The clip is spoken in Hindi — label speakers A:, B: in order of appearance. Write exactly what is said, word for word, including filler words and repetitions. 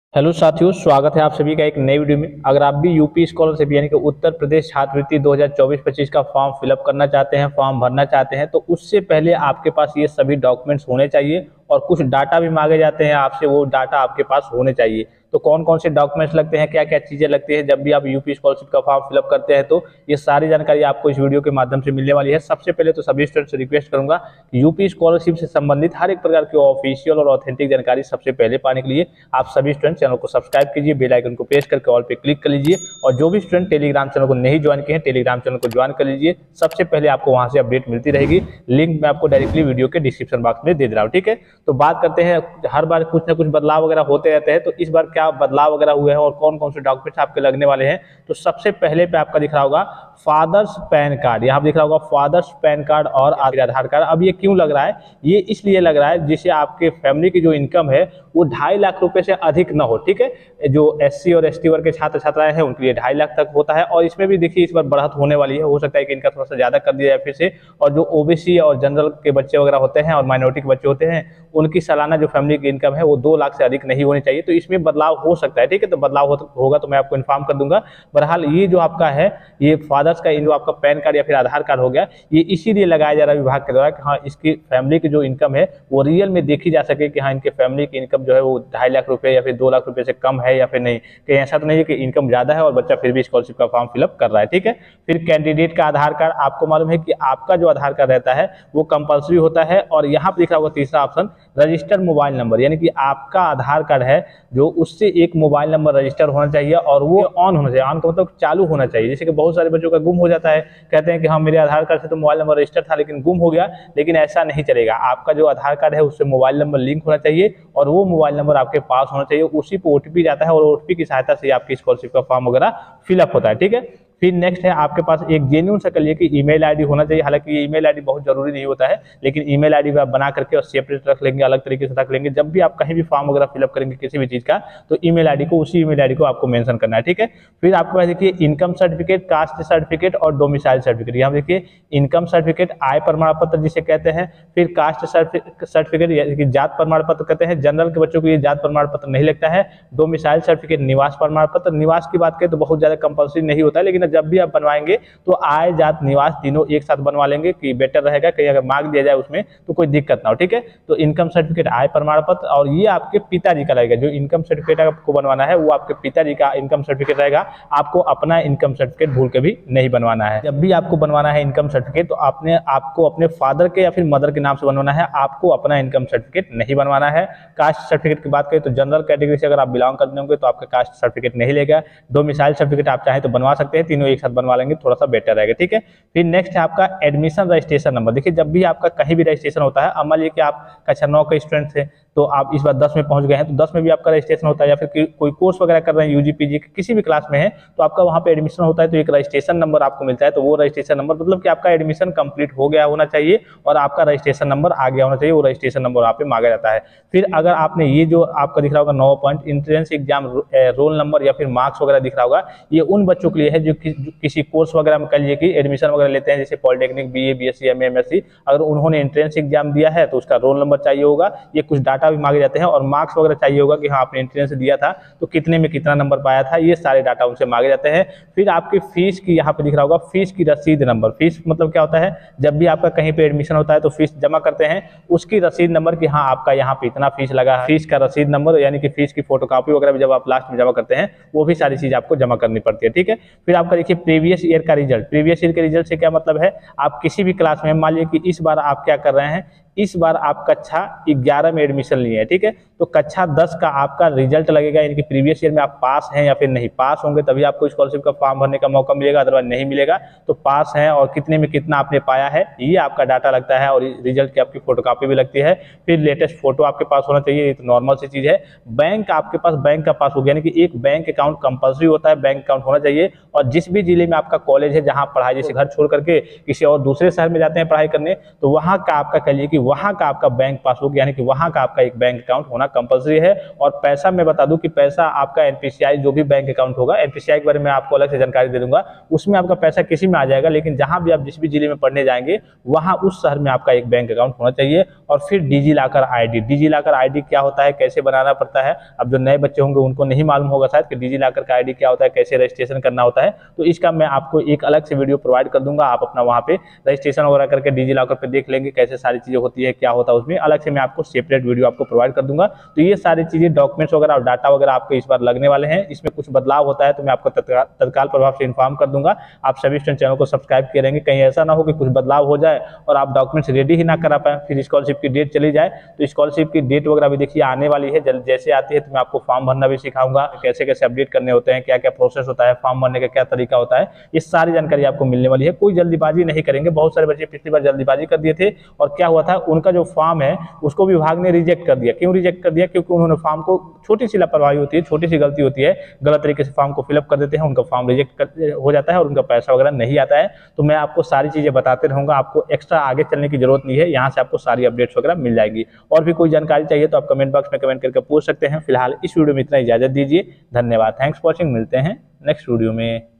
A: हेलो साथियों, स्वागत है आप सभी का एक नई वीडियो में। अगर आप भी यूपी स्कॉलरशिप यानी कि उत्तर प्रदेश छात्रवृत्ति दो हज़ार चौबीस पच्चीस का फॉर्म फिलअप करना चाहते हैं, फॉर्म भरना चाहते हैं, तो उससे पहले आपके पास ये सभी डॉक्यूमेंट्स होने चाहिए और कुछ डाटा भी मांगे जाते हैं आपसे, वो डाटा आपके पास होने चाहिए। तो कौन कौन से डॉक्यूमेंट्स लगते हैं, क्या क्या चीज़ें लगती हैं जब भी आप यूपी स्कॉलरशिप का फॉर्म फिलअप करते हैं, तो ये सारी जानकारी आपको इस वीडियो के माध्यम से मिलने वाली है। सबसे पहले तो सभी स्टूडेंट्स से रिक्वेस्ट करूंगा कि यूपी स्कॉलरशिप से संबंधित हर एक प्रकार की ऑफिशियल और ऑथेंटिक जानकारी सबसे पहले पाने के लिए आप सभी स्टूडेंट चैनल को सब्सक्राइब कीजिए, बेल आइकन को प्रेस करके ऑल पे क्लिक कर लीजिए। और जो भी स्टूडेंट टेलीग्राम चैनल को नहीं ज्वाइन किए हैं, टेलीग्राम चैनल को ज्वाइन कर लीजिए। सबसे पहले आपको वहां से अपडेट मिलती रहेगी। लिंक मैं आपको डायरेक्टली वीडियो के डिस्क्रिप्शन बॉक्स में दे दे रहा हूँ। ठीक है, तो बात करते हैं। हर बार कुछ ना कुछ बदलाव वगैरह होते रहते हैं, तो इस बार क्या बदलाव वगैरह हुए हैं और कौन कौन से डॉक्यूमेंट्स आपके लगने वाले हैं। तो सबसे पहले पे आपका दिख रहा होगा फादर्स पैन कार्ड। यहाँ दिख रहा होगा फादर्स पैन कार्ड और आधार कार्ड। अब ये क्यों लग रहा है? ये इसलिए लग रहा है जिससे आपके फैमिली की जो इनकम है वो ढाई लाख रुपए से अधिक न हो। ठीक है, जो एससी और एसटी वर्ग के छात्र छात्राएं हैं उनके लिए ढाई लाख तक होता है। और इसमें भी देखिए इस बार बढ़त होने वाली है, हो सकता है कि इनका थोड़ा सा ज्यादा कर दिया जाए फिर से। और जो ओबीसी और जनरल के बच्चे वगैरह होते हैं और माइनॉरिटी के बच्चे होते हैं, उनकी सालाना जो फैमिली की इनकम है वो दो लाख से अधिक नहीं होनी चाहिए। तो इसमें बदलाव हो सकता है। ठीक है, तो बदलाव हो, होगा तो मैं आपको इन्फॉर्म कर दूंगा। बहरहाल ये जो आपका है, ये फादर्स का जो आपका पैन कार्ड या फिर आधार कार्ड हो गया, ये इसीलिए लगाया जा रहा है विभाग के द्वारा कि हाँ इसकी फैमिली की जो इनकम है वो रियल में देखी जा सके कि हाँ इनके फैमिली की इनकम जो है वो ढाई लाख रुपए या फिर दो लाख रुपए से कम है या फिर नहीं। कहीं ऐसा तो नहीं है कि इनकम ज्यादा है और बच्चा फिर भी स्कॉलरशिप का फॉर्म फिलअप कर रहा है। ठीक है, फिर कैंडिडेट का आधार कार्ड। आपको मालूम है कि आपका जो आधार कार्ड रहता है वो कंपल्सरी होता है। और यहाँ पर लिखा होगा तीसरा ऑप्शन रजिस्टर्ड मोबाइल नंबर, यानी कि आपका आधार कार्ड है जो उससे एक मोबाइल नंबर रजिस्टर होना चाहिए और वो ऑन होना चाहिए। ऑन का मतलब चालू होना चाहिए। जैसे कि बहुत सारे बच्चों का गुम हो जाता है, कहते हैं कि हाँ मेरे आधार कार्ड से तो मोबाइल नंबर रजिस्टर था लेकिन गुम हो गया, लेकिन ऐसा नहीं चलेगा। आपका जो आधार कार्ड है उससे मोबाइल नंबर लिंक होना चाहिए और वो मोबाइल नंबर आपके पास होना चाहिए। उसी पे ओटीपी जाता है और ओटीपी की सहायता से आपकी स्कॉलरशिप का फॉर्म वगैरह फिलअप होता है। ठीक है, फिर नेक्स्ट है आपके पास एक जेन्युइन सा करिए कि ईमेल आईडी होना चाहिए। हालांकि ये ईमेल आईडी बहुत जरूरी नहीं होता है, लेकिन ईमेल आईडी भी आप बना करके और सेपरेट रख लेंगे, अलग तरीके से रख लेंगे। जब भी आप कहीं भी फॉर्म वगैरह फिलअप करेंगे किसी भी चीज का, तो ईमेल आईडी को उसी ईमेल आईडी को आपको मेंशन करना है। ठीक है, फिर आपके पास देखिए इनकम सर्टिफिकेट, कास्ट सर्टिफिकेट और डोमिसाइल सर्टिफिकेट। यहाँ देखिए इनकम सर्टिफिकेट आय प्रमाण पत्र जिसे कहते हैं, फिर कास्ट सर्टिफिकेट जात प्रमाण पत्र कहते हैं। जनरल के बच्चों को ये जात प्रमाण पत्र नहीं लगता है। डोमिसाइल सर्टिफिकेट निवास प्रमाण पत्र। निवास की बात करें तो बहुत ज्यादा कंपल्सरी नहीं होता है, लेकिन जब भी आप बनवाएंगे तो आय जात निवास तीनों एक साथ बनवा लेंगे कि बेटर रहेगा, कहीं अगर मार्क दिया जाए उसमें तो कोई दिक्कत ना हो। ठीक है, तो इनकम सर्टिफिकेट आय प्रमाण पत्र, और ये आपके पिताजी का रहेगा। जो इनकम सर्टिफिकेट आपको बनवाना है वो आपके पिताजी का इनकम सर्टिफिकेट रहेगा। आपको अपना इनकम सर्टिफिकेट भूल के भी नहीं बनवाना है। जब भी आपको बनवाना है इनकम सर्टिफिकेट तो आपने आपको अपने फादर के या फिर मदर के नाम से बनवाना है, आपको अपना इनकम सर्टिफिकेट नहीं बनवाना है। कास्ट सर्टिफिकेट की बात करें तो जनरल कैटेगरी से अगर आप बिलोंग करते होंगे तो आपका कास्ट सर्टिफिकेट नहीं लेगा। डोमिसाइल सर्टिफिकेट आप चाहें तो बनवा सकते हैं, तीनों एक साथ बनवा लेंगे थोड़ा सा बेटर रहेगा। ठीक है, फिर नेक्स्ट है आपका एडमिशन रजिस्ट्रेशन नंबर। देखिए जब भी आपका कहीं भी रजिस्ट्रेशन होता है, अब मान लीजिए कि आप कक्षा नौ के स्टूडेंट थे तो आप इस बार दस में पहुंच गए हैं, तो दस में भी आपका रजिस्ट्रेशन होता है, या फिर कोई कोर्स वगैरह कर रहे हैं यूजी पीजी किसी भी क्लास में है तो आपका वहां पे एडमिशन होता है, तो एक रजिस्ट्रेशन नंबर आपको मिलता है। तो वो रजिस्ट्रेशन नंबर मतलब कि आपका एडमिशन कंप्लीट हो गया होना चाहिए और आपका रजिस्ट्रेशन नंबर आ गया होना चाहिए, वो रजिस्ट्रेशन नंबर आप पे मांगा जाता है। फिर अगर आपने ये जो आपका दिख रहा होगा नौ point entrance exam roll number या फिर मार्क्स वगैरह दिख रहा होगा, ये उन बच्चों के लिए है जो, कि, जो किसी कोर्स वगैरह में कह लीजिए कि एडमिशन वगैरह लेते हैं, जैसे polytechnic, BA, BSc, MA, MSc. अगर उन्होंने एंट्रेंस एग्जाम दिया है तो उसका रोल नंबर चाहिए होगा, ये कुछ डाटा भी मांगे जाते हैं, और मार्क्स वगैरह चाहिए होगा कि हाँ आपने एंट्रेंस दिया था तो कितने में कितना नंबर पाया था, ये सारे डाटा उनसे मांगे जाते हैं। फिर आपकी फीस की यहाँ पे दिख रहा होगा फीस की रसीद नंबर। फीस मतलब क्या होता है, जब भी आपका कहीं पे एडमिशन होता है तो फीस जमा करते हैं, उसकी रसीद नंबर कि हाँ आपका यहाँ पे इतना फीस लगा है, फीस का रसीद नंबर, यानी कि फीस की फोटोकॉपी वगैरह भी जब आप लास्ट में जमा करते हैं वो भी सारी चीज आपको जमा करनी पड़ती है। ठीक है, फिर आपका देखिए प्रीवियस ईयर का रिजल्ट। प्रीवियस ईयर के रिजल्ट से क्या मतलब है, आप किसी भी क्लास में मान लीजिए कि इस बार आप क्या कर रहे हैं, इस बार आप कक्षा ग्यारह में एडमिशन लिए हैं। ठीक है, तो कक्षा दस का आपका रिजल्ट लगेगा, यानी कि प्रीवियस ईयर में आप पास हैं या फिर नहीं। पास होंगे तभी आपको स्कॉलरशिप का फॉर्म भरने का मौका मिलेगा, अदरवाइज नहीं मिलेगा। तो पास हैं और कितने में कितना आपने पाया है ये आपका डाटा लगता है, और रिजल्ट की आपकी फोटोकॉपी भी लगती है। फिर लेटेस्ट फोटो आपके पास होना चाहिए, ये तो नॉर्मल सी चीज है। बैंक आपके पास बैंक का पासबुक, यानी कि एक बैंक अकाउंट कंपल्सरी होता है, बैंक अकाउंट होना चाहिए। और जिस भी जिले में आपका कॉलेज है जहाँ पढ़ाई, जैसे घर छोड़ करके किसी और दूसरे शहर में जाते हैं पढ़ाई करने, तो वहाँ का आपका कह लीजिए कि वहाँ का आपका बैंक पासबुक यानी कि वहाँ का आपका एक बैंक अकाउंट होना कंपलसरी है। और पैसा मैं बता दूं कि पैसा आपका एनपीसीआई जो भी बैंक अकाउंट होगा, एनपीसीआई के बारे में आपको अलग से जानकारी दे दूंगा, उसमें आपका पैसा किसी में आ जाएगा, लेकिन जहां भी आप जिस भी जिले में पढ़ने जाएंगे वहां उस शहर में आपका एक बैंक अकाउंट होना चाहिए। और फिर DigiLocker ID, DigiLocker ID क्या होता है, कैसे बनाना पड़ता है, अब जो नए बच्चे होंगे उनको नहीं मालूम होगा शायद कि डिजी लॉकर का आईडी क्या होता है, कैसे रजिस्ट्रेशन करना होता है, तो इसका मैं आपको एक अलग से वीडियो प्रोवाइड कर दूंगा। आप अपना वहां पे रजिस्ट्रेशन वगैरह करके डिजी लॉकर पे देख लेंगे कैसे सारी चीजें होती है, क्या होता है, उसमें अलग से मैं आपको सेपरेट वीडियो आपको प्रोवाइड कर दूंगा। तो ये सारी चीजें, डॉक्यूमेंट्स वगैरह और डाटा वगैरह आपको इस बार लगने वाले हैं। इसमें कुछ बदलाव होता है तो मैं आपको तत्काल प्रभाव से इन्फॉर्म कर दूंगा। आप सभी स्टूडेंट चैनल को सब्सक्राइब किए रहेंगे, कहीं ऐसा ना हो कि कुछ बदलाव हो जाए और आप डॉक्यूमेंट्स रेडी ही ना करा पाए, फिर स्कॉलरशिप की डेट चली जाए। तो स्कॉलरशिप की डेट वगैरह भी देखिए आने वाली है, जल्द जैसे आती है तो मैं आपको फॉर्म भरना भी सिखाऊंगा, कैसे कैसे अपडेट करने होते हैं, क्या क्या प्रोसेस होता है, फॉर्म भरने का क्या तरीका होता है, ये सारी जानकारी आपको मिलने वाली है। कोई जल्दीबाजी नहीं करेंगे। बहुत सारे बच्चे पिछली बार जल्दीबाजी कर दिए थे और क्या हुआ था, उनका जो फॉर्म है उसको विभाग ने रिजेक्ट कर दिया। क्यों रिजेक्ट कर दिया? क्योंकि उन्होंने फॉर्म को, छोटी सी लापरवाही होती है, छोटी सी गलती होती है, गलत तरीके से फॉर्म को फिलअप कर देते हैं, उनका फॉर्म रिजेक्ट हो जाता है और उनका पैसा वगैरह नहीं आता है। तो मैं आपको सारी चीजें बताते रहूंगा, आपको एक्स्ट्रा आगे चलने की जरूरत नहीं है, यहाँ से आपको सारी अपडेट्स वगैरह मिल जाएगी। और भी कोई जानकारी चाहिए तो आप कमेंट बॉक्स में कमेंट करके पूछ सकते हैं। फिलहाल इस वीडियो में इतना इजाजत दीजिए, धन्यवाद, थैंक्स फॉर वॉचिंग, मिलते हैं नेक्स्ट वीडियो में।